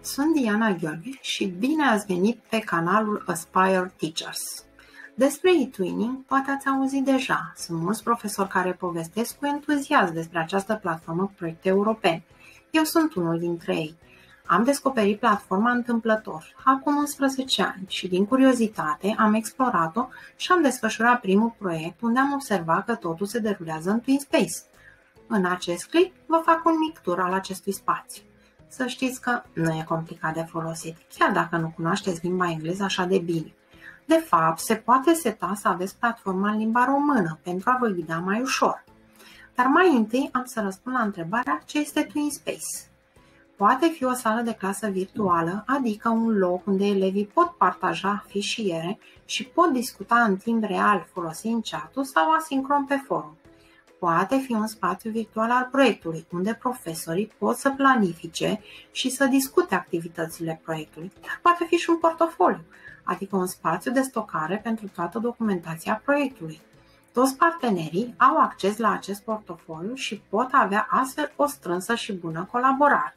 Sunt Diana Gheorghe și bine ați venit pe canalul Aspire Teachers. Despre e-twinning poate ați auzit deja. Sunt mulți profesori care povestesc cu entuziasm despre această platformă cu proiecte europene. Eu sunt unul dintre ei. Am descoperit platforma întâmplător, acum 11 ani, și din curiozitate am explorat-o și am desfășurat primul proiect unde am observat că totul se derulează în TwinSpace. În acest clip vă fac un mic tur al acestui spațiu. Să știți că nu e complicat de folosit, chiar dacă nu cunoașteți limba engleză așa de bine. De fapt, se poate seta să aveți platforma în limba română pentru a vă ghida mai ușor. Dar mai întâi am să răspund la întrebarea ce este TwinSpace. Poate fi o sală de clasă virtuală, adică un loc unde elevii pot partaja fișiere și pot discuta în timp real folosind chat-ul sau asincron pe forum. Poate fi un spațiu virtual al proiectului, unde profesorii pot să planifice și să discute activitățile proiectului, dar poate fi și un portofoliu, adică un spațiu de stocare pentru toată documentația proiectului. Toți partenerii au acces la acest portofoliu și pot avea astfel o strânsă și bună colaborare.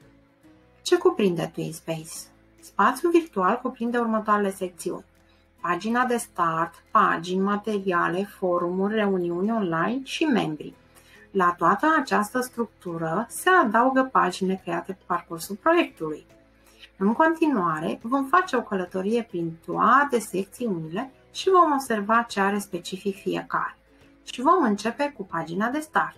Ce cuprinde TwinSpace? Spațiul virtual cuprinde următoarele secțiuni: pagina de start, pagini, materiale, forumuri, reuniuni online și membri. La toată această structură se adaugă pagini create pe parcursul proiectului. În continuare, vom face o călătorie prin toate secțiunile și vom observa ce are specific fiecare. Și vom începe cu pagina de start.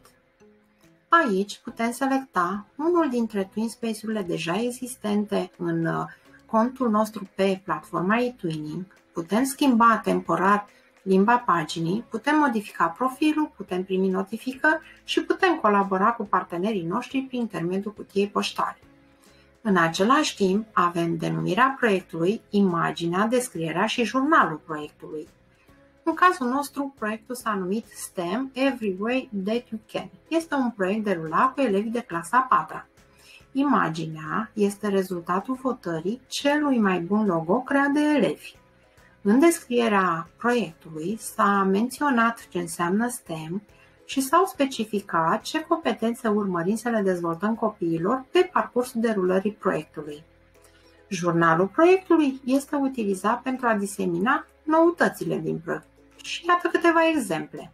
Aici putem selecta unul dintre TwinSpace-urile deja existente în contul nostru pe platforma eTwinning. Putem schimba temporar limba paginii, putem modifica profilul, putem primi notificări și putem colabora cu partenerii noștri prin intermediul cutiei poștale. În același timp, avem denumirea proiectului, imaginea, descrierea și jurnalul proiectului. În cazul nostru, proiectul s-a numit STEM Every Way That You Can. Este un proiect derulat cu elevii de clasa 4-a. Imaginea este rezultatul votării celui mai bun logo creat de elevi. În descrierea proiectului s-a menționat ce înseamnă STEM și s-au specificat ce competențe urmărim să le dezvoltăm copiilor pe parcursul derulării proiectului. Jurnalul proiectului este utilizat pentru a disemina noutățile din proiect. Și iată câteva exemple.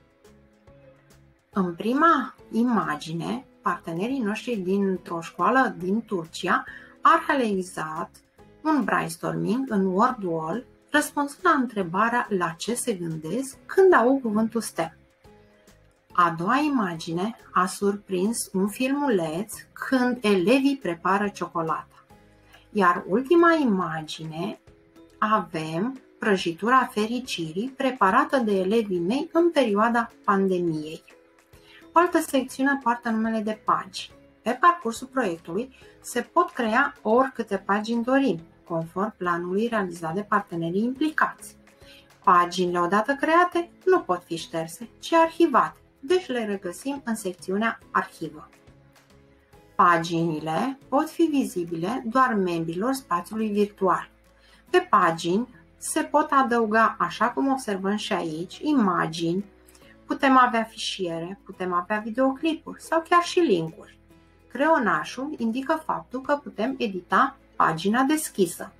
În prima imagine, partenerii noștri dintr-o școală din Turcia au realizat un brainstorming în WordWall, răspunzând la întrebarea la ce se gândesc când au cuvântul STEM. A doua imagine a surprins un filmuleț când elevii prepară ciocolata. Iar ultima imagine avem prăjitura fericirii preparată de elevii mei în perioada pandemiei. O altă secțiune poartă numele de pagini. Pe parcursul proiectului se pot crea oricâte pagini dorim, conform planului realizat de partenerii implicați. Paginile odată create nu pot fi șterse, ci arhivate, deci le regăsim în secțiunea Arhivă. Paginile pot fi vizibile doar membrilor spațiului virtual. Pe pagini se pot adăuga, așa cum observăm și aici, imagini, putem avea fișiere, putem avea videoclipuri sau chiar și linkuri. Creionașul indică faptul că putem edita pagina deschisă.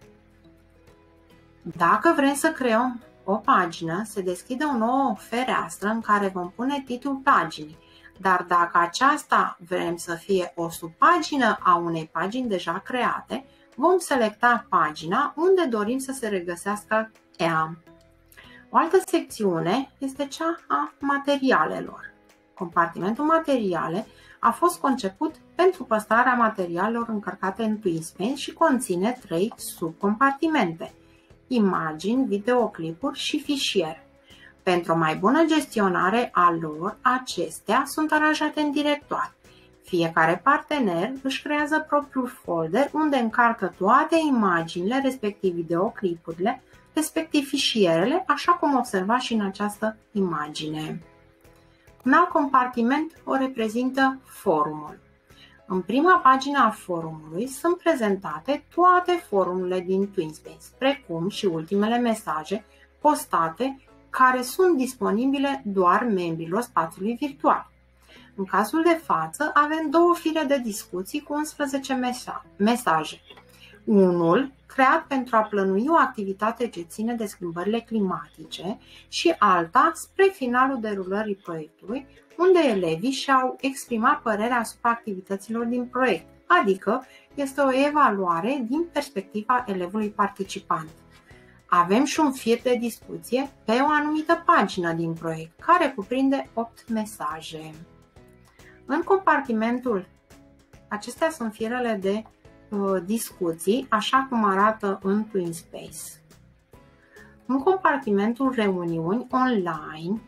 Dacă vrem să creăm o pagină, se deschide o nouă fereastră în care vom pune titlul paginii, dar dacă aceasta vrem să fie o subpagină a unei pagini deja create, vom selecta pagina unde dorim să se regăsească ea. O altă secțiune este cea a materialelor. Compartimentul materiale a fost conceput pentru păstrarea materialelor încărcate în TwinSpace și conține 3 subcompartimente: imagini, videoclipuri și fișiere. Pentru o mai bună gestionare a lor, acestea sunt aranjate în directoare. Fiecare partener își creează propriul folder unde încarcă toate imaginile, respectiv videoclipurile, respectiv fișierele, așa cum observați și în această imagine. Un alt compartiment o reprezintă forumul. În prima pagină a forumului sunt prezentate toate forumurile din TwinSpace, precum și ultimele mesaje postate care sunt disponibile doar membrilor spațiului virtual. În cazul de față avem două fire de discuții cu 11 mesaje. Unul creat pentru a plănui o activitate ce ține de schimbările climatice și alta spre finalul derulării proiectului, unde elevii și-au exprimat părerea asupra activităților din proiect, adică este o evaluare din perspectiva elevului participant. Avem și un fir de discuție pe o anumită pagină din proiect, care cuprinde 8 mesaje. În compartimentul, acestea sunt firele de discuții, așa cum arată în TwinSpace. În compartimentul reuniuni online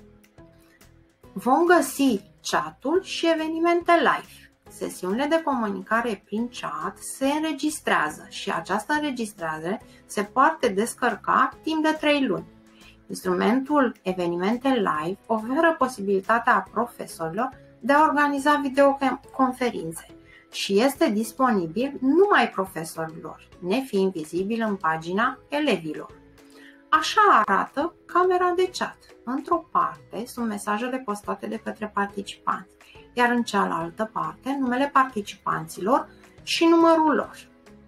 vom găsi chat-ul și evenimente live. Sesiunile de comunicare prin chat se înregistrează și această înregistrare se poate descărca timp de 3 luni. Instrumentul Evenimente Live oferă posibilitatea profesorilor de a organiza videoconferințe și este disponibil numai profesorilor, nefiind vizibil în pagina elevilor. Așa arată camera de chat. Într-o parte sunt mesajele postate de către participanți, iar în cealaltă parte numele participanților și numărul lor.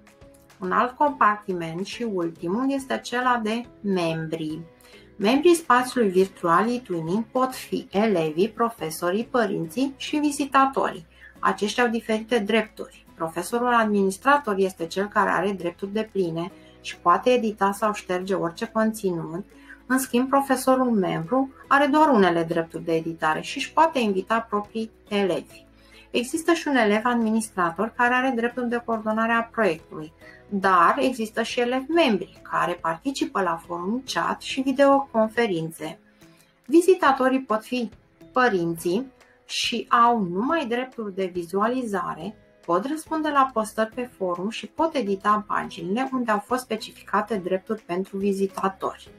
Un alt compartiment și ultimul este acela de membri. Membrii spațiului virtual eTwinning pot fi elevii, profesorii, părinții și vizitatorii. Aceștia au diferite drepturi. Profesorul administrator este cel care are drepturi depline și poate edita sau șterge orice conținut. În schimb, profesorul membru are doar unele drepturi de editare și își poate invita proprii elevi. Există și un elev administrator care are dreptul de coordonare a proiectului, dar există și elevi membri care participă la forum, chat și videoconferințe. Vizitatorii pot fi părinții și au numai drepturi de vizualizare, pot răspunde la postări pe forum și pot edita paginile unde au fost specificate drepturi pentru vizitatori.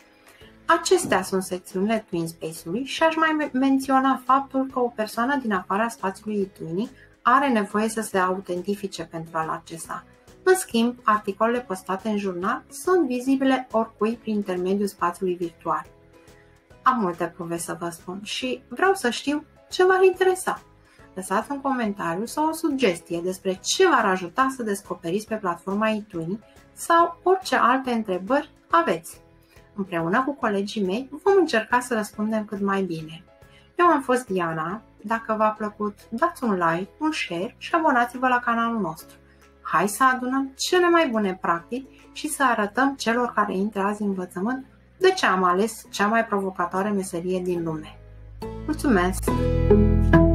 Acestea sunt secțiunile TwinSpace-ului și aș mai menționa faptul că o persoană din afara spațiului eTwinning are nevoie să se autentifice pentru a-l accesa. În schimb, articolele postate în jurnal sunt vizibile oricui prin intermediul spațiului virtual. Am multe povești să vă spun și vreau să știu ce v-ar interesa. Lăsați un comentariu sau o sugestie despre ce v-ar ajuta să descoperiți pe platforma eTwinning sau orice alte întrebări aveți. Împreună cu colegii mei vom încerca să răspundem cât mai bine. Eu am fost Diana. Dacă v-a plăcut, dați un like, un share și abonați-vă la canalul nostru. Hai să adunăm cele mai bune practici și să arătăm celor care intră azi în învățământ de ce am ales cea mai provocatoare meserie din lume. Mulțumesc!